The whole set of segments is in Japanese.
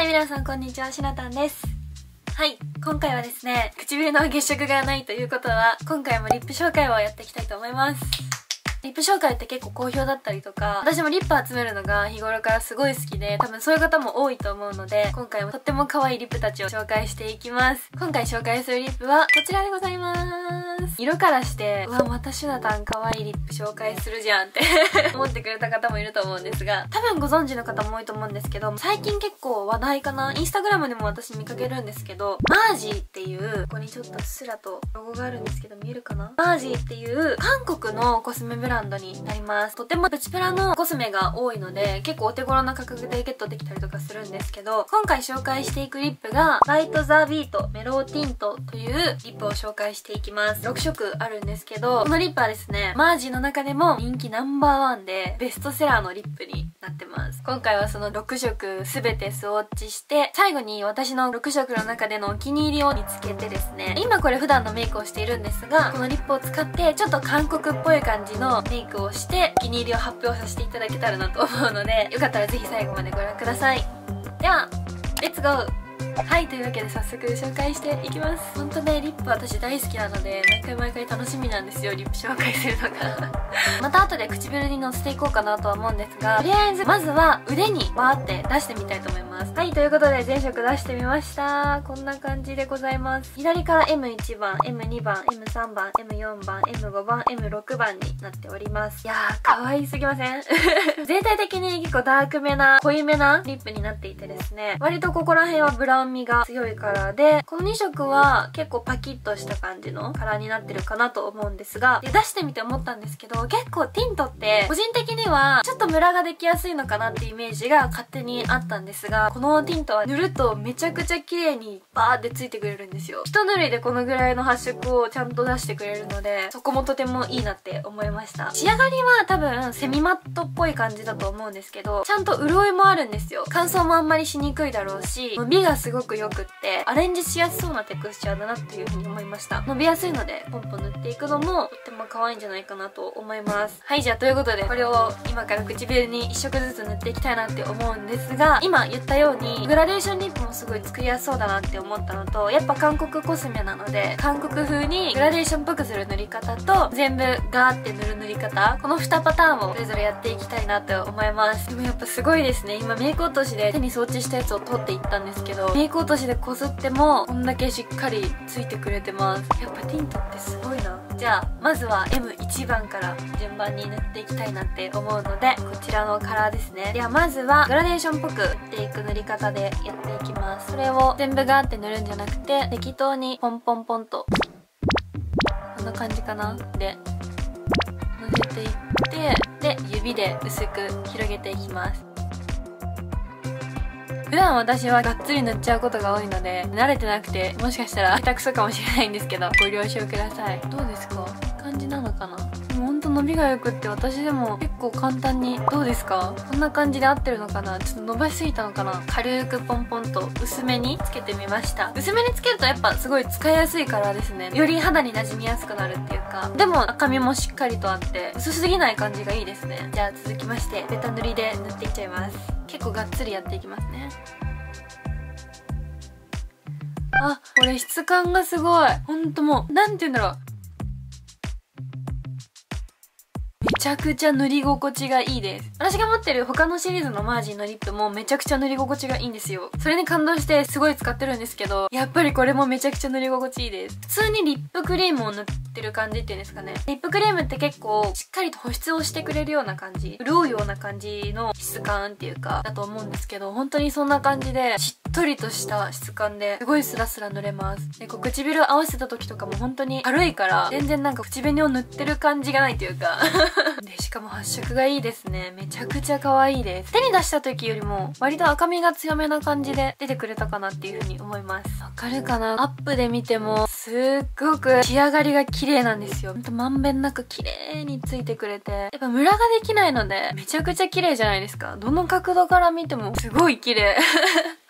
はい、皆さんこんにちは、しなたんです。はい、今回はですね、唇の月食がないということは、今回もリップ紹介をやっていきたいと思います。リップ紹介って結構好評だったりとか、私もリップ集めるのが日頃からすごい好きで、多分そういう方も多いと思うので、今回もとっても可愛いリップたちを紹介していきます。今回紹介するリップはこちらでございます。色からして、うわ、またシュナタン可愛いリップ紹介するじゃんって思ってくれた方もいると思うんですが、多分ご存知の方も多いと思うんですけど、最近結構話題かな、インスタグラムでも私見かけるんですけど、マージーっていう、ここにちょっとうっすらとロゴがあるんですけど、見えるかな？マージーっていう韓国のコスメブランドになります。とてもプチプラのコスメが多いので、結構お手頃な価格でゲットできたりとかするんですけど、今回紹介していくリップが、ライトザビートメローティントというリップを紹介していきます。6色あるんですけど、このリップはですね、マージーの中でも人気ナンバーワンで、ベストセラーのリップになってます。今回はその6色すべてスウォッチして、最後に私の6色の中でのお気に入りを見つけてですね、今これ普段のメイクをしているんですが、このリップを使ってちょっと韓国っぽい感じのメイクをして、お気に入りを発表させていただけたらなと思うので、よかったらぜひ最後までご覧ください。では、レッツゴー！はい、というわけで早速紹介していきます。ほんとね、リップ私大好きなので、毎回楽しみなんですよ、リップ紹介するのが。また後で唇にのせていこうかなとは思うんですが、とりあえずまずは腕にバーって出してみたいと思います。はい、ということで全色出してみました。こんな感じでございます。左から M1 番、M2 番、M3 番、M4 番、M5 番、M6 番になっております。いやー、可愛すぎません？全体的に結構ダークめな、濃いめなリップになっていてですね、割とここら辺はブラウン味が強いカラーで、この2色は結構パキッとした感じのカラーになってるかなと思うんですが、で出してみて思ったんですけど、結構ティントって個人的にはちょっとムラができやすいのかなっていうイメージが勝手にあったんですが、このティントは塗るとめちゃくちゃ綺麗にバーってついてくれるんですよ。一塗りでこのぐらいの発色をちゃんと出してくれるので、そこもとてもいいなって思いました。仕上がりは多分セミマットっぽい感じだと思うんですけど、ちゃんと潤いもあるんですよ。乾燥もあんまりしにくいだろうし、伸びがすごく良くってアレンジしやすそうなテクスチャーだなっていう風に思いました。伸びやすいのでポンポン塗っていくのもとっても可愛いんじゃないかなと思います。はい、じゃあということでこれを今から唇に1色ずつ塗っていきたいなって思うんですが、今言ったようにグラデーションリップもすごい作りやすそうだなって思ったのと、やっぱ韓国コスメなので韓国風にグラデーションっぽくする塗り方と全部ガーって塗る塗り方、この2パターンをそれぞれやっていきたいなと思います。でもやっぱすごいですね。今メイク落としで手に装置したやつを取っていったんですけど、メイク落としでこすってもこんだけしっかりついてくれてます。やっぱティントってすごいな。じゃあまずは M1 番から順番に塗っていきたいなって思うので、こちらのカラーですね。ではまずはグラデーションっぽく塗っていく塗り方でやっていきます。それを全部ガーって塗るんじゃなくて、適当にポンポンポンとこんな感じかなで乗せていって、で指で薄く広げていきます。普段私はがっつり塗っちゃうことが多いので、慣れてなくてもしかしたら下手くそかもしれないんですけど、ご了承ください。どうですか？いい感じなのかな？でもほんと伸びが良くって、私でも結構簡単に。どうですか？こんな感じで合ってるのかな？ちょっと伸ばしすぎたのかな？軽くポンポンと薄めにつけてみました。薄めにつけるとやっぱすごい使いやすいカラーですね。より肌に馴染みやすくなるっていうか、でも赤みもしっかりとあって薄すぎない感じがいいですね。じゃあ続きましてベタ塗りで塗っていっちゃいます。結構がっつりやっていきますね。あ、これ質感がすごい。ほんともう、なんて言うんだろう。めちゃくちゃ塗り心地がいいです。私が持ってる他のシリーズのマージンのリップもめちゃくちゃ塗り心地がいいんですよ。それに感動してすごい使ってるんですけど、やっぱりこれもめちゃくちゃ塗り心地いいです。普通にリップクリームを塗ってる感じっていうんですかね。リップクリームって結構しっかりと保湿をしてくれるような感じ、潤うような感じの質感っていうかだと思うんですけど、本当にそんな感じでしっとりとした質感ですごいスラスラ塗れます。でこう唇合わせた時とかも本当に軽いから全然なんか口紅を塗ってる感じがないというかでしかも発色がいいですね。めちゃくちゃ可愛いです。手に出した時よりも割と赤みが強めな感じで出てくれたかなっていう風に思います。わかるかな？アップで見てもすっごく仕上がりが綺麗なんですよ。ほんとまんべんなく綺麗についてくれて、やっぱムラができないのでめちゃくちゃ綺麗じゃないですか。どの角度から見てもすごい綺麗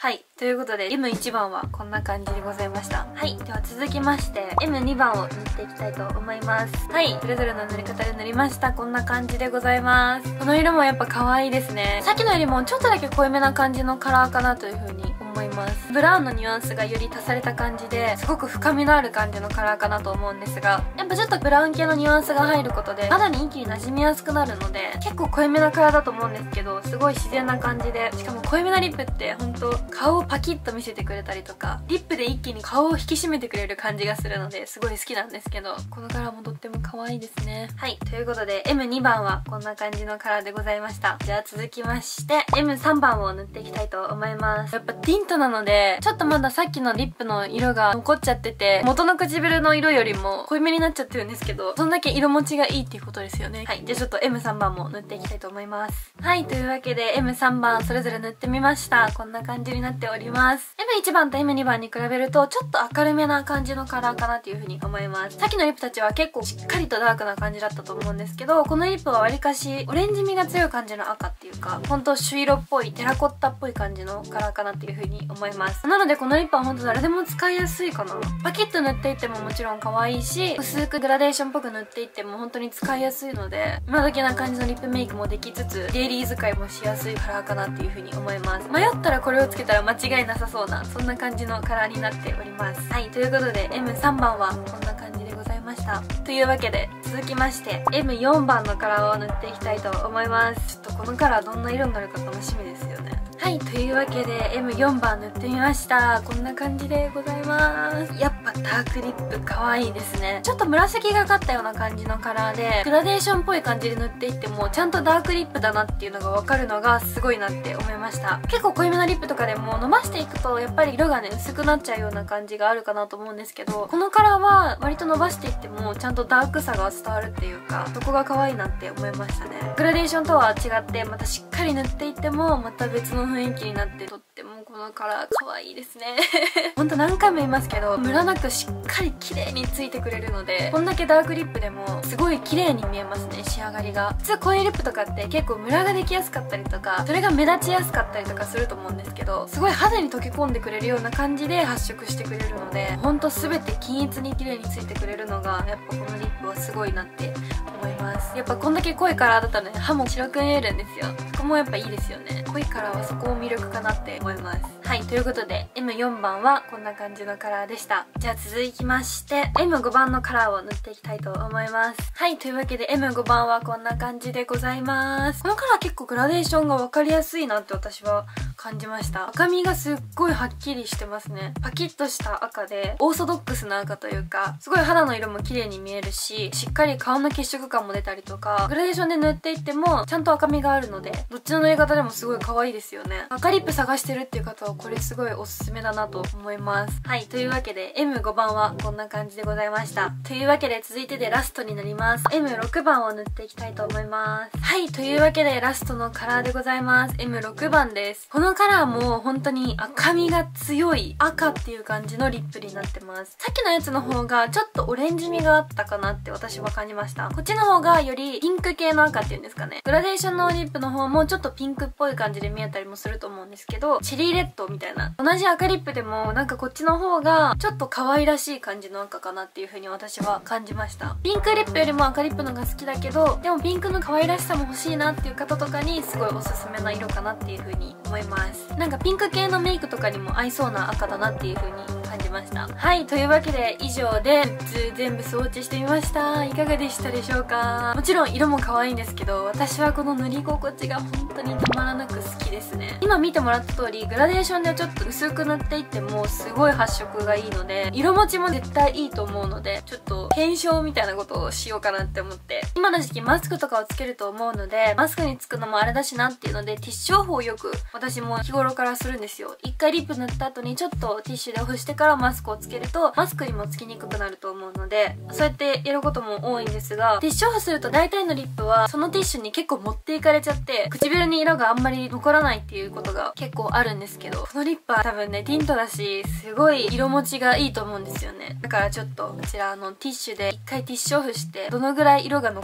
はい。ということで、M1 番はこんな感じでございました。はい。では続きまして、M2 番を塗っていきたいと思います。はい。それぞれの塗り方で塗りました。こんな感じでございます。この色もやっぱ可愛いですね。さっきのよりもちょっとだけ濃いめな感じのカラーかなという風に思います。ブラウンのニュアンスがより足された感じで、すごく深みのある感じのカラーかなと思うんですが、やっぱちょっとブラウン系のニュアンスが入ることで、肌に一気に馴染みやすくなるので、結構濃いめなカラーだと思うんですけど、すごい自然な感じで、しかも濃いめなリップってほんと顔をパキッと見せてくれたりとか、リップで一気に顔を引き締めてくれる感じがするので、すごい好きなんですけど、このカラーもとっても可愛いですね。はい。ということで、M2 番はこんな感じのカラーでございました。じゃあ続きまして、M3 番を塗っていきたいと思います。やっぱティントなので、ちょっとまださっきのリップの色が残っちゃってて、元の唇の色よりも濃いめになっちゃってるんですけど、そんだけ色持ちがいいっていうことですよね。はい。じゃあちょっと M3 番も塗っていきたいと思います。はい。というわけで M3 番それぞれ塗ってみました。こんな感じになっております。M1 番と M2 番に比べると、ちょっと明るめな感じのカラーかなっていう風に思います。さっきのリップたちは結構しっかりとダークな感じだったと思うんですけど、このリップはわりかしオレンジ味が強い感じの赤っていうか、ほんと朱色っぽいテラコッタっぽい感じのカラーかなっていう風に思います。なのでこのリップはほんと誰でも使いやすいかな。パキッと塗っていってももちろん可愛いし、薄くグラデーションっぽく塗っていっても本当に使いやすいので、今時な感じのリップメイクもできつつ、デイリー使いもしやすいカラーかなっていう風に思います。迷ったらこれをつけたら間違いなさそうな、そんな感じのカラーになっております。はい。ということで M3 番はこんな感じでございました。というわけで続きまして M4 番のカラーを塗っていきたいと思います。ちょっとこのカラーどんな色になるか楽しみですよね。はい。というわけで M4 番塗ってみました。こんな感じでございます。やっぱダークリップ可愛いですね。ちょっと紫がかったような感じのカラーで、グラデーションっぽい感じで塗っていってもちゃんとダークリップだなっていうのがわかるのがすごいなって思いました。結構濃いめのリップとかでも伸ばしていくとやっぱり色がね薄くなっちゃうような感じがあるかなと思うんですけど、このカラーは割と伸ばしていってもちゃんとダークさが伝わるっていうか、そこが可愛いなって思いましたね。グラデーションとは違ってまたしっかり塗っていってもまた別の雰囲気になって、とってもこのカラー可愛いですね。ほんと何回も言いますけど、ムラなくしっかり綺麗についてくれるので、こんだけダークリップでもすごい綺麗に見えますね、仕上がりが。普通濃いリップとかって結構ムラができやすかったりとか、それが目立ちやすかったりとかすると思うんですけど、すごい肌に溶け込んでくれるような感じで発色してくれるので、ほんと全て均一に綺麗についてくれるのがやっぱこのリップはすごいなって思います。やっぱこんだけ濃いカラーだったらね、歯も白く見えるんですよ。そこもやっぱいいですよね。濃いカラーはそこも魅力かなって思います。はい。ということで M4 番はこんな感じのカラーでした。じゃあ続きまして M5 番のカラーを塗っていきたいと思います。はい。というわけで M5 番はこんな感じでございます。このカラー結構グラデーションが分かりやすいなって私は感じました。赤みがすっごいはっきりしてますね。パキッとした赤でオーソドックスな赤というか、すごい肌の色も綺麗に見えるし、しっかり顔の血色感も出たりとか、グラデーションで塗っていってもちゃんと赤みがあるので、どっちの塗り方でもすごい可愛いですよね。赤リップ探してるっていう方はこれすごいおすすめだなと思います。はい。というわけで M5 番はこんな感じでございました。というわけで続いてでラストになります。M6 番を塗っていきたいと思います。はい。というわけでラストのカラーでございます。M6 番です。このカラーも本当に赤みが強い赤っていう感じのリップになってます。さっきのやつの方がちょっとオレンジ味があったかなって私は感じました。こっちの方がよりピンク系の赤っていうんですかね。グラデーションのリップの方もちょっとピンクっぽい感じで見えたりもすると思うんですけど、チェリーレッドみたいな。同じ赤リップでもなんかこっちの方がちょっと可愛らしい感じの赤かなっていう風に私は感じました。ピンクリップよりも赤リップのが好きだけど、でもピンクの可愛らしさも欲しいなっていう方とかにすごいおすすめな色かなっていう風に思います。なんかピンク系のメイクとかにも合いそうな赤だなっていう風に感じました。はい。というわけで以上で全部装置してみました。いかがでしたでしょうか？もちろん色も可愛いんですけど、私はこの塗り心地が本当にたまらなく好きですね。今見てもらった通りグラデーションでちょっと薄く塗っていってもすごい発色がいいので、色持ちも絶対いいと思うので、ちょっと検証みたいなことをしようかなって思って、今の時期マスクとかをつけると思うので、マスクにつくのもあれだしなっていうので、ティッシュオフをよく私も日頃からするんですよ。一回リップ塗った後にちょっとティッシュでオフしてからマスクをつけると、マスクにもつきにくくなると思うので、そうやってやることも多いんですが、ティッシュオフすると大体のリップはそのティッシュに結構持っていかれちゃって、唇に色があんまり残らないっていうことが結構あるんですけど、このリップは多分ね、ティントだし、すごい色持ちがいいと思うんですよね。だからちょっとこちらティッシュで一回ティッシュオフして、どのぐらい色が残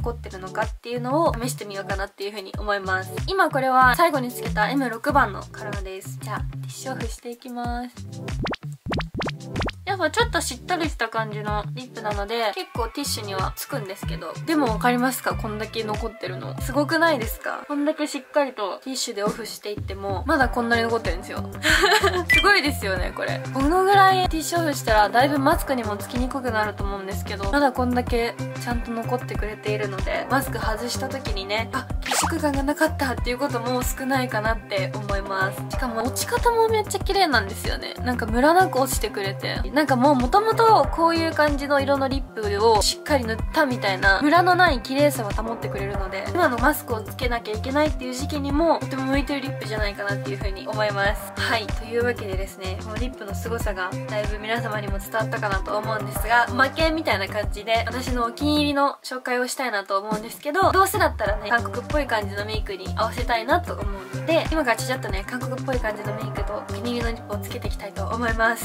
残ってるのかっていうのを試してみようかなっていう風に思います。今これは最後につけた M6 番のカラーです。じゃあティッシュオフしていきます。やっぱちょっとしっとりした感じのリップなので結構ティッシュにはつくんですけど、でも分かりますか？こんだけ残ってるのすごくないですか？こんだけしっかりとティッシュでオフしていってもまだこんなに残ってるんですよすごいですよねこれ。このぐらいティッシュオフしたらだいぶマスクにもつきにくくなると思うんですけど、まだこんだけちゃんと残ってくれているので、マスク外した時にね、あ、血色感がなかったっていうことも少ないかなって思います。しかも落ち方もめっちゃ綺麗なんですよね。なんかムラなく落ちてくれて、なんかもともとこういう感じの色のリップをしっかり塗ったみたいなムラのない綺麗さを保ってくれるので、今のマスクをつけなきゃいけないっていう時期にもとても向いてるリップじゃないかなっていう風に思います。はい、というわけでですね、このリップの凄さがだいぶ皆様にも伝わったかなと思うんですが、おまけみたいな感じで私のお気に入りの紹介をしたいなと思うんですけど、どうせだったらね、韓国っぽい感じのメイクに合わせたいなと思うので、今からちゃちゃっとね、韓国っぽい感じのメイクとお気に入りのリップをつけていきたいと思います。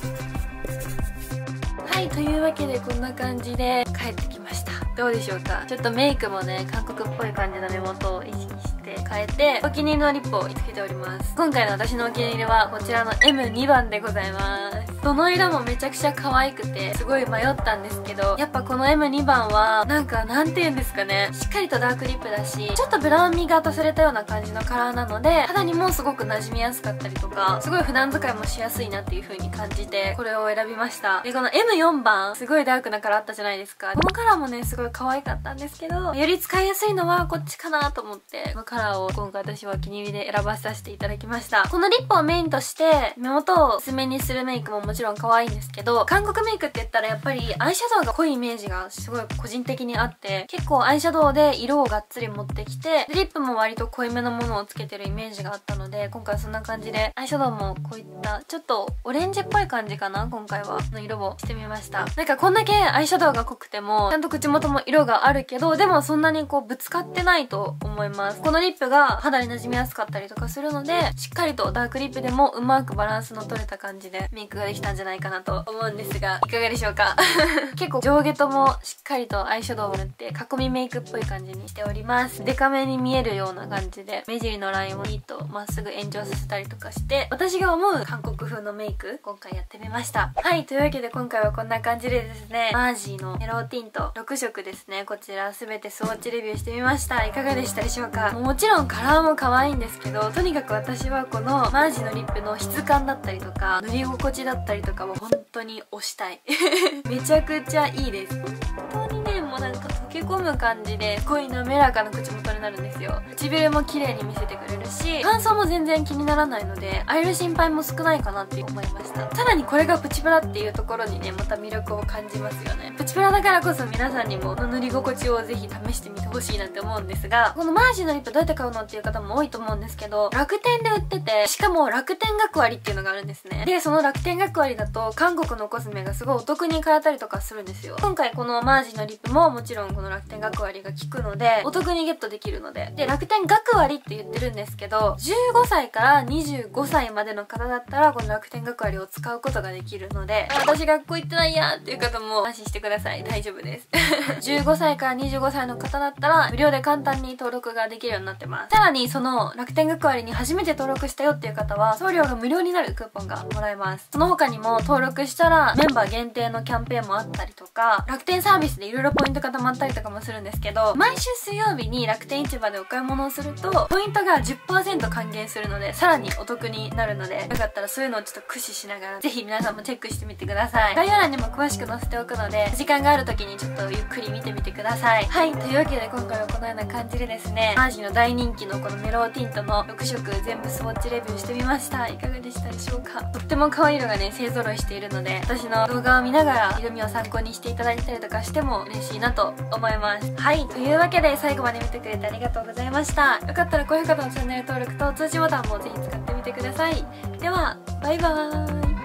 はい、というわけでこんな感じで帰ってきました。どうでしょうか？ちょっとメイクもね、韓国っぽい感じの目元を意識して変えてお気に入りのリップをつけております。今回の私のお気に入りはこちらの M2 番でございます。どの色もめちゃくちゃ可愛くてすごい迷ったんですけど、やっぱこの M2 番はなんかなんて言うんですかね、しっかりとダークリップだし、ちょっとブラウン味が足されたような感じのカラーなので肌にもすごく馴染みやすかったりとか、すごい普段使いもしやすいなっていう風に感じてこれを選びました。でこの M4 番すごいダークなカラーあったじゃないですか。このカラーもねすごい可愛かったんですけど、より使いやすいのはこっちかなと思ってこのカラーを今回私はお気に入りで選ばさせていただきました。このリップをメインとして目元を薄めにするメイクももちろん可愛いんですけど、韓国メイクって言ったらやっぱりアイシャドウが濃いイメージがすごい個人的にあって、結構アイシャドウで色をがっつり持ってきて、リップも割と濃いめのものをつけてるイメージがあったので、今回そんな感じでアイシャドウもこういったちょっとオレンジっぽい感じかな、今回はの色をしてみました。なんかこんだけアイシャドウが濃くてもちゃんと口元も色があるけど、でもそんなにこうぶつかってないと思います。このリップが肌に馴染みやすかったりとかするので、しっかりとダークリップでもうまくバランスの取れた感じでメイクができたんじゃないかなと思うんですが、いかがでしょうか結構上下ともしっかりとアイシャドウを塗って囲みメイクっぽい感じにしております。デカめに見えるような感じで目尻のラインをいいとまっすぐ延長させたりとかして、私が思う韓国風のメイク今回やってみました。はい、というわけで今回はこんな感じでですね、マージーのメローティント6色ですね、こちら全てスウォッチレビューしてみました。いかがでしたでしょうか？もちろんカラーも可愛いんですけど、とにかく私はこのマージーのリップの質感だったりとか塗り心地だったりとかも本当に推したいめちゃくちゃいいです。本当にね、もうなんか溶け込む感じですごい滑らかな口元になるんですよ。唇も綺麗に見せてくれるし、乾燥も全然気にならないので会える心配も少ないかなって思いました。さらにこれがプチプラっていうところにね、また魅力を感じますよね。プチプラだからこそ皆さんにも塗り心地をぜひ試してみてほしいなって思うんですが、このマージーのリップどうやって買うのっていう方も多いと思うんですけど、楽天で売ってて、しかも楽天学割っていうのがあるんですね。でその楽天学割だと韓国のコスメがすごいお得に買えたりとかするんですよ。今回このマージーのリップももちろんこの楽天学割が効くのでお得にゲットできるので、楽天学割って言ってるんですけど、15歳から25歳までの方だったらこの楽天学割を使うことができるので、私学校行ってないやっていう方も安心してください。大丈夫です15歳から25歳の方だったら無料で簡単に登録ができるようになってます。さらにその楽天学割に初めて登録したよっていう方は送料が無料になるクーポンがもらえます。その他にも登録したらメンバー限定のキャンペーンもあったりとか、楽天サービスでいろいろポイントが貯まったりとかもするんですけど、毎週水曜日に楽天市場でお買い物をするとポイントが 10% 還元するので、さらにお得になるので、よかったらそういうのをちょっと駆使しながらぜひ皆さんもチェックしてみてください。概要欄にも詳しく載せておくので、時間がある時にちょっとゆっくり見てみてください。はい、というわけで今回はこのような感じでですね、マージーの大人気のこのメローティントの6色全部スウォッチレビューしてみました。いかがでしたでしょうか？とっても可愛い色がね勢ぞろいしているので、私の動画を見ながら色味を参考にしていただいたりとかしても嬉しいなと思います。はい、というわけで最後まで見てくれてありがとうございました。よかったら高評価とチャンネル登録と通知ボタンもぜひ使ってみてください。ではバイバーイ。